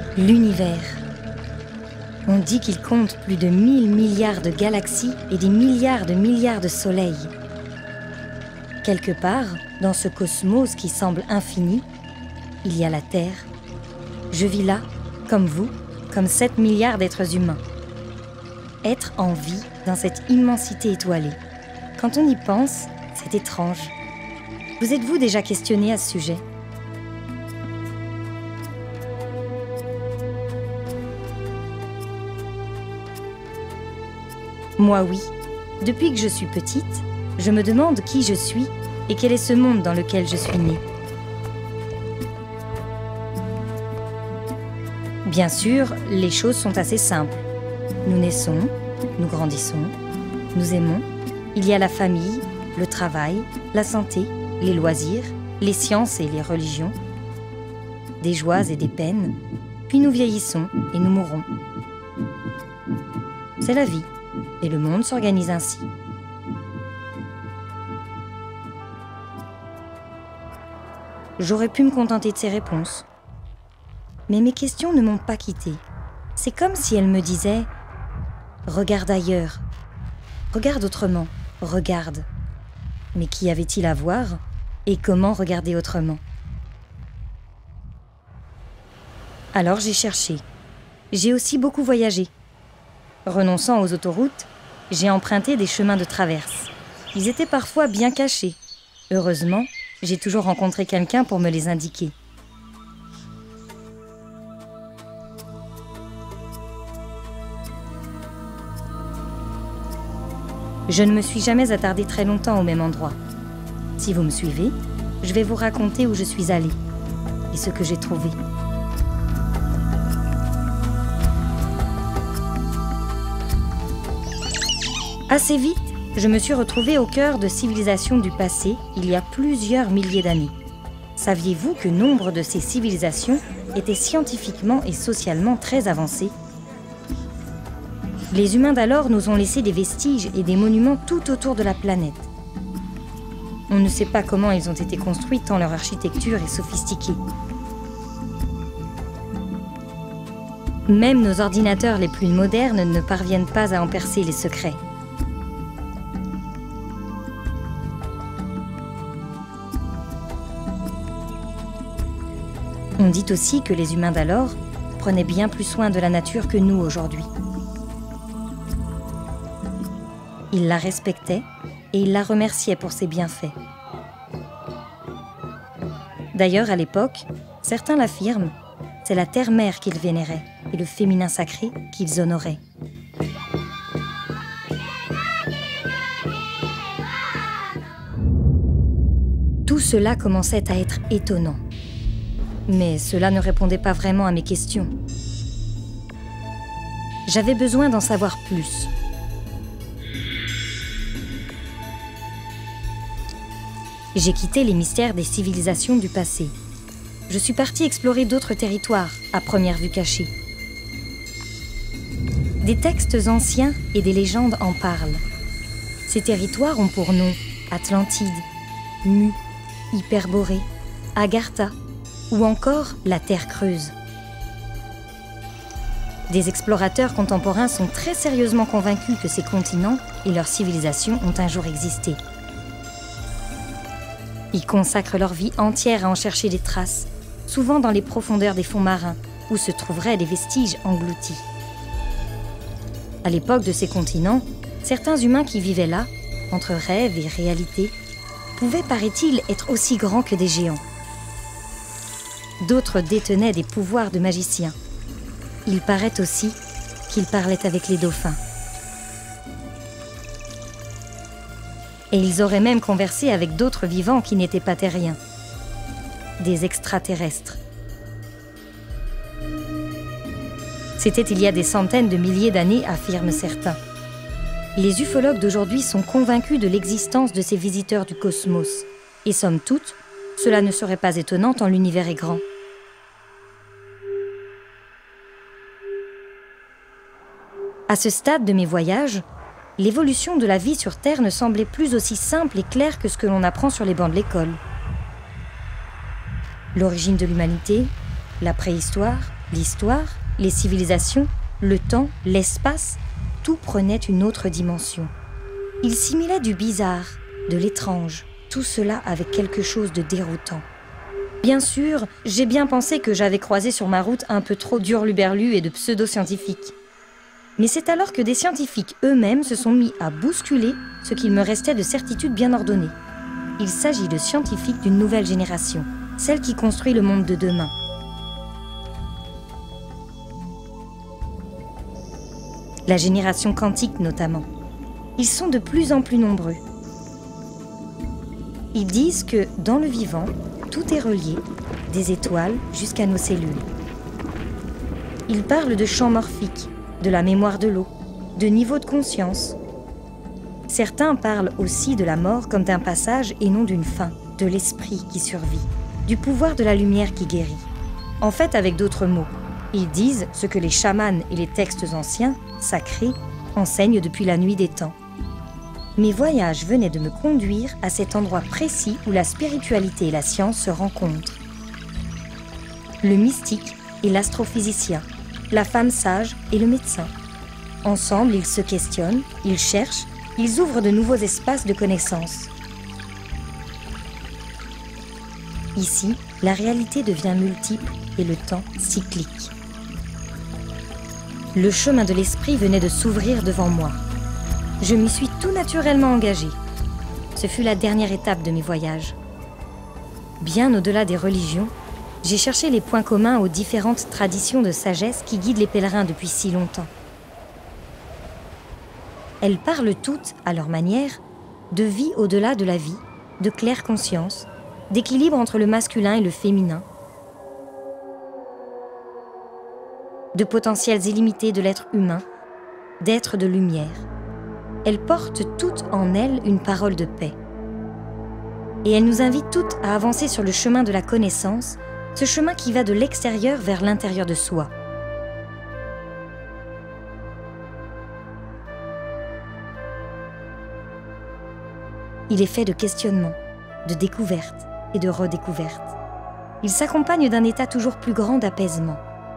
L'univers. On dit qu'il compte plus de 1000 milliards de galaxies et des milliards de soleils. Quelque part, dans ce cosmos qui semble infini, il y a la Terre. Je vis là, comme vous, comme 7 milliards d'êtres humains. Être en vie dans cette immensité étoilée. Quand on y pense, c'est étrange. Vous êtes-vous déjà questionné à ce sujet ? Moi, oui. Depuis que je suis petite, je me demande qui je suis et quel est ce monde dans lequel je suis née. Bien sûr, les choses sont assez simples. Nous naissons, nous grandissons, nous aimons. Il y a la famille, le travail, la santé, les loisirs, les sciences et les religions. Des joies et des peines. Puis nous vieillissons et nous mourrons. C'est la vie. Et le monde s'organise ainsi. J'aurais pu me contenter de ces réponses. Mais mes questions ne m'ont pas quittée. C'est comme si elles me disaient « Regarde ailleurs. Regarde autrement. Regarde. » Mais qu'y avait-il à voir? Et comment regarder autrement? Alors j'ai cherché. J'ai aussi beaucoup voyagé. Renonçant aux autoroutes, j'ai emprunté des chemins de traverse. Ils étaient parfois bien cachés. Heureusement, j'ai toujours rencontré quelqu'un pour me les indiquer. Je ne me suis jamais attardée très longtemps au même endroit. Si vous me suivez, je vais vous raconter où je suis allée et ce que j'ai trouvé. Assez vite, je me suis retrouvée au cœur de civilisations du passé, il y a plusieurs milliers d'années. Saviez-vous que nombre de ces civilisations étaient scientifiquement et socialement très avancées? Les humains d'alors nous ont laissé des vestiges et des monuments tout autour de la planète. On ne sait pas comment ils ont été construits tant leur architecture est sophistiquée. Même nos ordinateurs les plus modernes ne parviennent pas à en percer les secrets. On dit aussi que les humains d'alors prenaient bien plus soin de la nature que nous aujourd'hui. Ils la respectaient et ils la remerciaient pour ses bienfaits. D'ailleurs, à l'époque, certains l'affirment, c'est la terre-mère qu'ils vénéraient et le féminin sacré qu'ils honoraient. Tout cela commençait à être étonnant. Mais cela ne répondait pas vraiment à mes questions. J'avais besoin d'en savoir plus. J'ai quitté les mystères des civilisations du passé. Je suis partie explorer d'autres territoires, à première vue cachés. Des textes anciens et des légendes en parlent. Ces territoires ont pour nom Atlantide, Mu, Hyperborée, Agartha, ou encore la Terre creuse. Des explorateurs contemporains sont très sérieusement convaincus que ces continents et leurs civilisations ont un jour existé. Ils consacrent leur vie entière à en chercher des traces, souvent dans les profondeurs des fonds marins, où se trouveraient des vestiges engloutis. À l'époque de ces continents, certains humains qui vivaient là, entre rêve et réalité, pouvaient, paraît-il, être aussi grands que des géants. D'autres détenaient des pouvoirs de magiciens. Il paraît aussi qu'ils parlaient avec les dauphins. Et ils auraient même conversé avec d'autres vivants qui n'étaient pas terriens. Des extraterrestres. C'était il y a des centaines de milliers d'années, affirment certains. Les ufologues d'aujourd'hui sont convaincus de l'existence de ces visiteurs du cosmos. Et somme toute, cela ne serait pas étonnant tant l'univers est grand. À ce stade de mes voyages, l'évolution de la vie sur Terre ne semblait plus aussi simple et claire que ce que l'on apprend sur les bancs de l'école. L'origine de l'humanité, la préhistoire, L'histoire, les civilisations, le temps, l'espace, tout prenait une autre dimension. Il s'y mêlait du bizarre, de l'étrange, tout cela avec quelque chose de déroutant. Bien sûr, j'ai bien pensé que j'avais croisé sur ma route un peu trop d'hurluberlus et de pseudo-scientifiques. Mais c'est alors que des scientifiques eux-mêmes se sont mis à bousculer ce qu'il me restait de certitude bien ordonnée. Il s'agit de scientifiques d'une nouvelle génération, celle qui construit le monde de demain. La génération quantique notamment. Ils sont de plus en plus nombreux. Ils disent que dans le vivant, tout est relié, des étoiles jusqu'à nos cellules. Ils parlent de champs morphiques, de la mémoire de l'eau, de niveau de conscience. Certains parlent aussi de la mort comme d'un passage et non d'une fin, de l'esprit qui survit, du pouvoir de la lumière qui guérit. En fait, avec d'autres mots, ils disent ce que les chamans et les textes anciens, sacrés, enseignent depuis la nuit des temps. Mes voyages venaient de me conduire à cet endroit précis où la spiritualité et la science se rencontrent. Le mystique et l'astrophysicien, la femme sage et le médecin. Ensemble, ils se questionnent, ils cherchent, ils ouvrent de nouveaux espaces de connaissances. Ici, la réalité devient multiple et le temps cyclique. Le chemin de l'esprit venait de s'ouvrir devant moi. Je m'y suis tout naturellement engagée. Ce fut la dernière étape de mes voyages. Bien au-delà des religions, j'ai cherché les points communs aux différentes traditions de sagesse qui guident les pèlerins depuis si longtemps. Elles parlent toutes, à leur manière, de vie au-delà de la vie, de claire conscience, d'équilibre entre le masculin et le féminin, de potentiels illimités de l'être humain, d'êtres de lumière. Elles portent toutes en elles une parole de paix. Et elles nous invitent toutes à avancer sur le chemin de la connaissance, ce chemin qui va de l'extérieur vers l'intérieur de soi. Il est fait de questionnements, de découvertes et de redécouvertes. Il s'accompagne d'un état toujours plus grand d'apaisement.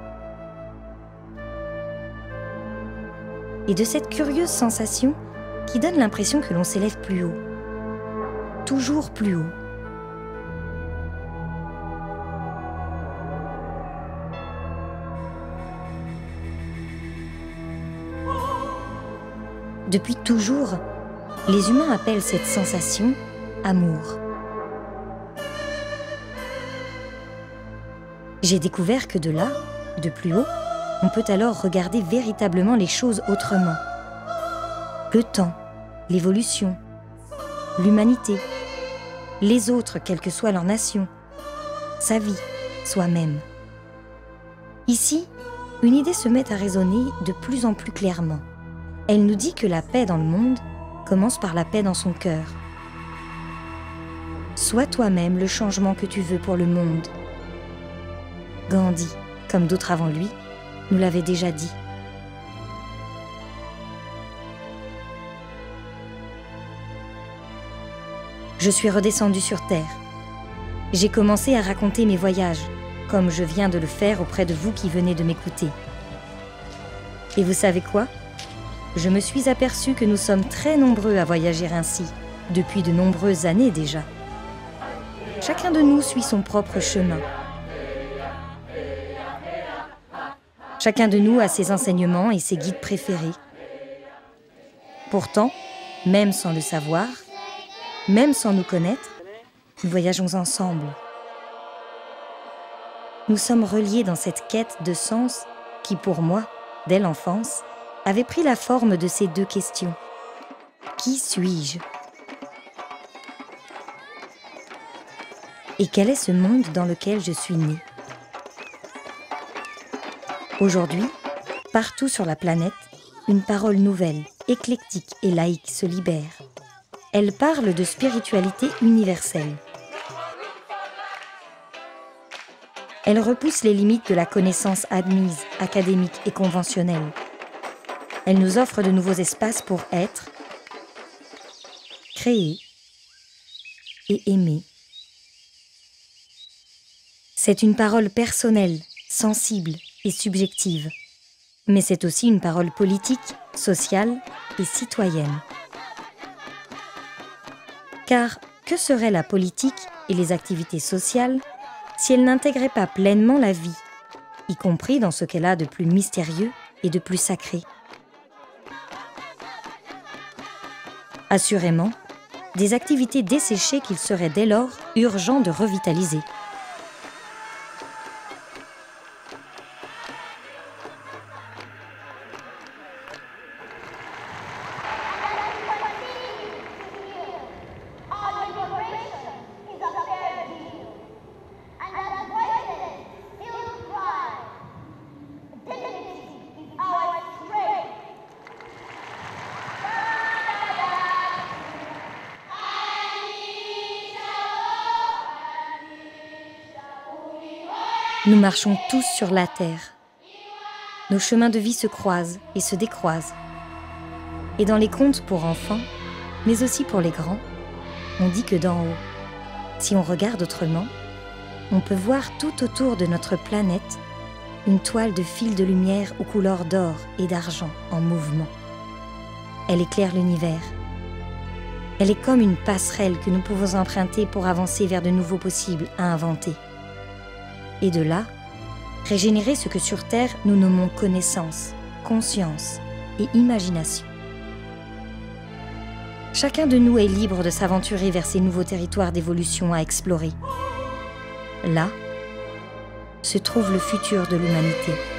Et de cette curieuse sensation qui donne l'impression que l'on s'élève plus haut. Toujours plus haut. Depuis toujours, les humains appellent cette sensation amour. J'ai découvert que de là, de plus haut, on peut alors regarder véritablement les choses autrement. Le temps, l'évolution, l'humanité, les autres, quelle que soit leur nation, sa vie, soi-même. Ici, une idée se met à résonner de plus en plus clairement. Elle nous dit que la paix dans le monde commence par la paix dans son cœur. Sois toi-même le changement que tu veux pour le monde. Gandhi, comme d'autres avant lui, nous l'avait déjà dit. Je suis redescendue sur Terre. J'ai commencé à raconter mes voyages, comme je viens de le faire auprès de vous qui venez de m'écouter. Et vous savez quoi ? Je me suis aperçue que nous sommes très nombreux à voyager ainsi, depuis de nombreuses années déjà. Chacun de nous suit son propre chemin. Chacun de nous a ses enseignements et ses guides préférés. Pourtant, même sans le savoir, même sans nous connaître, nous voyageons ensemble. Nous sommes reliés dans cette quête de sens qui, pour moi, dès l'enfance, avait pris la forme de ces deux questions. Qui suis-je ? Et quel est ce monde dans lequel je suis née ? Aujourd'hui, partout sur la planète, une parole nouvelle, éclectique et laïque se libère. Elle parle de spiritualité universelle. Elle repousse les limites de la connaissance admise, académique et conventionnelle. Elle nous offre de nouveaux espaces pour être, créer et aimer. C'est une parole personnelle, sensible, et subjective. Mais c'est aussi une parole politique, sociale et citoyenne. Car que serait la politique et les activités sociales si elles n'intégraient pas pleinement la vie, y compris dans ce qu'elle a de plus mystérieux et de plus sacré? Assurément, des activités desséchées qu'il serait dès lors urgent de revitaliser. Nous marchons tous sur la terre. Nos chemins de vie se croisent et se décroisent. Et dans les contes pour enfants, mais aussi pour les grands, on dit que d'en haut, si on regarde autrement, on peut voir tout autour de notre planète une toile de fils de lumière aux couleurs d'or et d'argent en mouvement. Elle éclaire l'univers. Elle est comme une passerelle que nous pouvons emprunter pour avancer vers de nouveaux possibles à inventer. Et de là, régénérer ce que sur Terre nous nommons connaissance, conscience et imagination. Chacun de nous est libre de s'aventurer vers ces nouveaux territoires d'évolution à explorer. Là se trouve le futur de l'humanité.